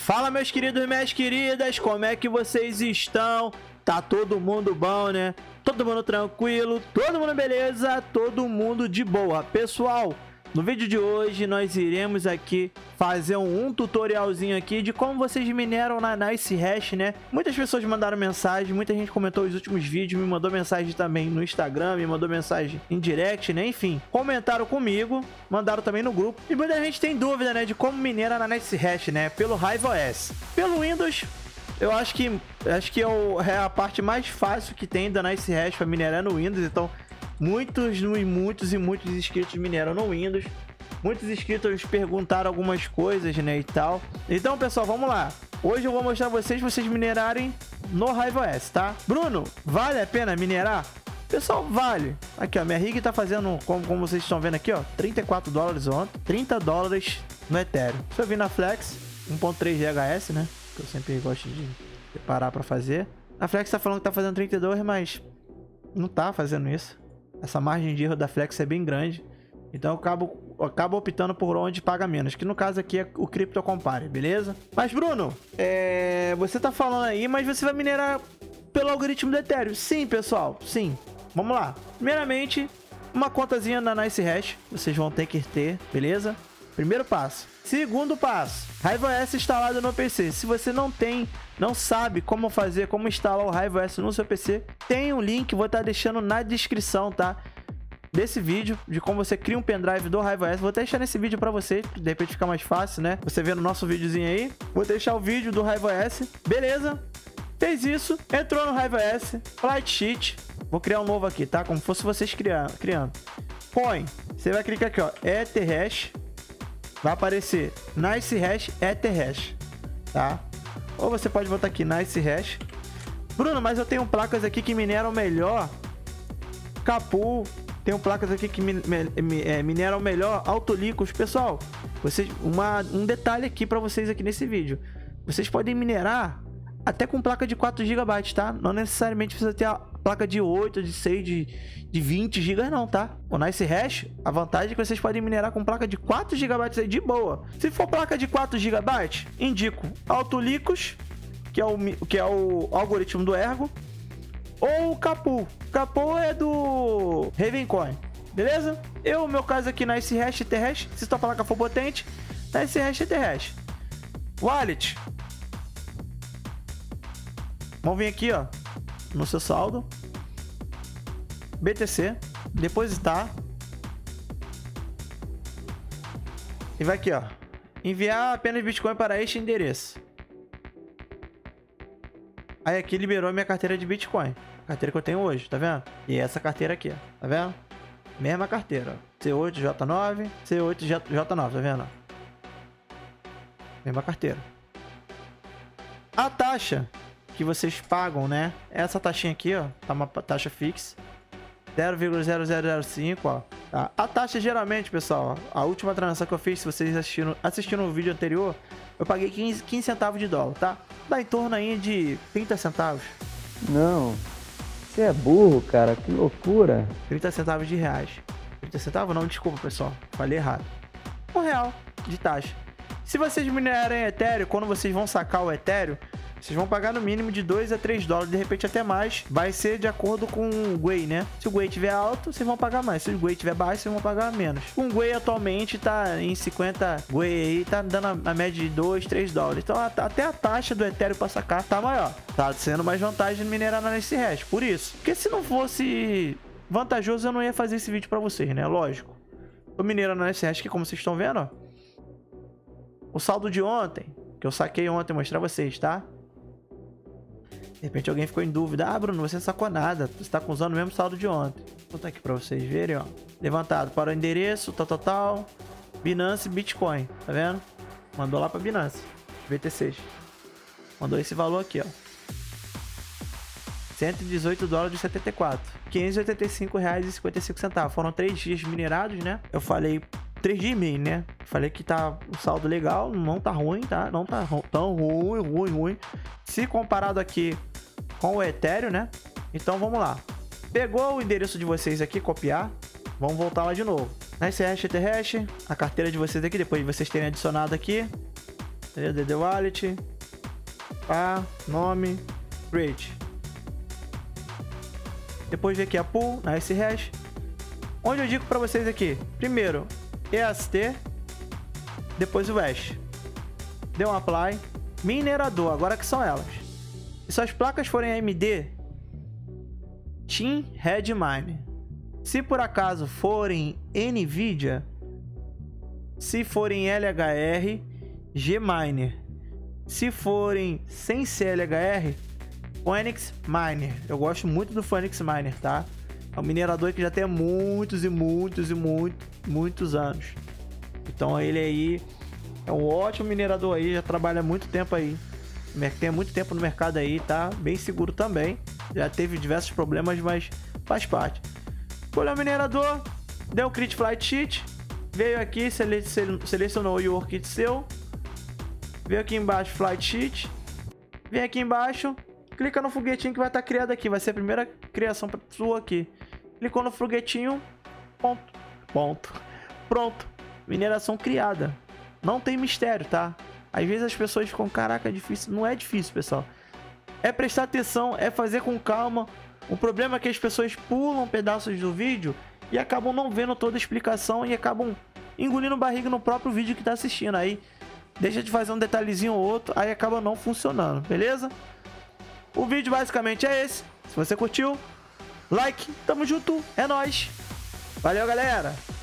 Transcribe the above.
Fala, meus queridos e minhas queridas, como é que vocês estão? Tá todo mundo bom, né? Todo mundo tranquilo, todo mundo beleza, todo mundo de boa. Pessoal, no vídeo de hoje nós iremos aqui fazer um tutorialzinho aqui de como vocês mineram na NiceHash, né? Muitas pessoas mandaram mensagem, muita gente comentou os últimos vídeos, me mandou mensagem também no Instagram, me mandou mensagem em direct, né? Enfim, comentaram comigo, mandaram também no grupo. E muita gente tem dúvida, né, de como minera na NiceHash, né? Pelo RiveOS. Pelo Windows, eu acho que é a parte mais fácil que tem da NiceHash para minerar no Windows, então muitos inscritos mineram no Windows. Muitos inscritos perguntaram algumas coisas, né, e tal. Então, pessoal, vamos lá. Hoje eu vou mostrar vocês minerarem no RiveOS, tá? Bruno, vale a pena minerar? Pessoal, vale. Aqui, ó, minha rig tá fazendo, como vocês estão vendo aqui, ó, $34 ontem, $30 no Ethereum. Se eu vir na Flex, 1.3 GHz, né, que eu sempre gosto de preparar para fazer. A Flex tá falando que tá fazendo 32, mas não tá fazendo isso. Essa margem de erro da Flex é bem grande. Então eu acabo optando por onde paga menos. Que no caso aqui é o CryptoCompare, beleza? Mas Bruno, você tá falando aí, mas você vai minerar pelo algoritmo do Ethereum. Sim, pessoal, sim. Vamos lá. Primeiramente, uma contazinha na NiceHash. Vocês vão ter que ter, beleza? Primeiro passo. Segundo passo, RiveOS instalado no PC. Se você não sabe como fazer, como instalar o RiveOS no seu PC, tem um link, vou estar deixando na descrição, tá? Desse vídeo, de como você cria um pendrive do RiveOS. Vou deixar nesse vídeo pra você, de repente fica mais fácil, né? Você vê no nosso videozinho aí. Vou deixar o vídeo do RiveOS. Beleza? Fez isso, entrou no RiveOS, Flight Sheet. Vou criar um novo aqui, tá? Como fosse vocês criando. Põe, você vai clicar aqui, ó, Etherhash. Vai aparecer NiceHash, Etherhash, tá? Ou você pode botar aqui NiceHash. Bruno, mas eu tenho placas aqui que mineram melhor Capu. Tenho placas aqui que mineram melhor Autolicos. Pessoal, um detalhe aqui para vocês aqui nesse vídeo. Vocês podem minerar até com placa de 4 GB, tá? Não necessariamente precisa ter a placa de 8, de 6, de 20 GB não, tá? O NiceHash, a vantagem é que vocês podem minerar com placa de 4 GB aí de boa. Se for placa de 4 GB, indico Autolicos, que é o algoritmo do Ergo, ou o Capu. Capu é do Ravencoin, beleza? No meu caso aqui, NiceHash, Etherhash. Se sua placa for potente, NiceHash, Etherhash. Wallet. Vamos vir aqui, ó, no seu saldo. BTC. Depositar. E vai aqui, ó. Enviar apenas Bitcoin para este endereço. Aí aqui liberou minha carteira de Bitcoin. A carteira que eu tenho hoje, tá vendo? E essa carteira aqui, ó. Tá vendo? Mesma carteira, ó. C8J9, C8J9, tá vendo? Mesma carteira. A taxa que vocês pagam, né? Essa taxinha aqui, ó. Tá uma taxa fixa. 0,0005, ó. Tá? A taxa geralmente, pessoal, ó, a última transação que eu fiz, se vocês assistiram o vídeo anterior, eu paguei 15 centavos de dólar, tá? Dá em torno aí de 30 centavos. Não, você é burro, cara, que loucura. 30 centavos de reais. 30 centavos? Não, desculpa, pessoal, falei errado. R$1 de taxa. Se vocês minerarem Ethereum, quando vocês vão sacar o Ethereum, vocês vão pagar no mínimo de 2 a 3 dólares, de repente até mais. Vai ser de acordo com o GUI, né? Se o GUI estiver alto, vocês vão pagar mais. Se o GUI estiver baixo, vocês vão pagar menos. O GUI atualmente tá em 50 GUI aí, tá dando a média de 2, 3 dólares. Então até a taxa do Ethereum para sacar tá maior. Tá sendo mais vantagem de minerar na NiceHash. Por isso. Porque se não fosse vantajoso, eu não ia fazer esse vídeo para vocês, né? Lógico. Tô minerando na NiceHash aqui, como vocês estão vendo, ó. O saldo de ontem, que eu saquei ontem, vou mostrar vocês, tá? De repente alguém ficou em dúvida. Ah, Bruno, você não sacou nada. Você tá usando o mesmo saldo de ontem. Vou botar aqui pra vocês verem, ó. Levantado para o endereço, tal. Binance, Bitcoin. Tá vendo? Mandou lá pra Binance. BTCs. Mandou esse valor aqui, ó. 118 dólares e 74. R$585,55. Foram 3 dias minerados, né? Eu falei 3 dias e meio, né? Falei que tá um saldo legal, não tá ruim, tá? Não tá tão ruim. Se comparado aqui com o Ethereum, né? Então vamos lá. Pegou o endereço de vocês aqui, copiar. Vamos voltar lá de novo. NiceHash, Etherhash, a carteira de vocês aqui, depois de vocês terem adicionado aqui. DD Wallet. Pá, nome, create. Depois vem aqui a pool, nice hash. Onde eu digo para vocês aqui, primeiro EST, depois o hash. Deu um apply. Minerador, agora que são elas. E se as placas forem AMD, Team Red Mine. Se por acaso forem NVIDIA, se forem LHR, Gminer. Se forem sem CLHR, Phoenix Miner. Eu gosto muito do Phoenix Miner, tá? É um minerador que já tem muitos anos. Então ele aí é um ótimo minerador aí, já trabalha há muito tempo aí. Tem muito tempo no mercado aí, tá? Bem seguro também. Já teve diversos problemas, mas faz parte. Escolheu o minerador, deu o Create Flight Sheet, veio aqui, selecionou o workit seu, veio aqui embaixo Flight Sheet, vem aqui embaixo, clica no foguetinho que vai estar criado aqui, vai ser a primeira criação sua aqui. Clicou no foguetinho, pronto, mineração criada. Não tem mistério, tá? Às vezes as pessoas ficam, caraca, é difícil. Não é difícil, pessoal. É prestar atenção, é fazer com calma. O problema é que as pessoas pulam pedaços do vídeo e acabam não vendo toda a explicação e acabam engolindo barriga no próprio vídeo que tá assistindo. Aí deixa de fazer um detalhezinho ou outro, aí acaba não funcionando, beleza? O vídeo basicamente é esse. Se você curtiu, like, tamo junto, é nóis. Valeu, galera!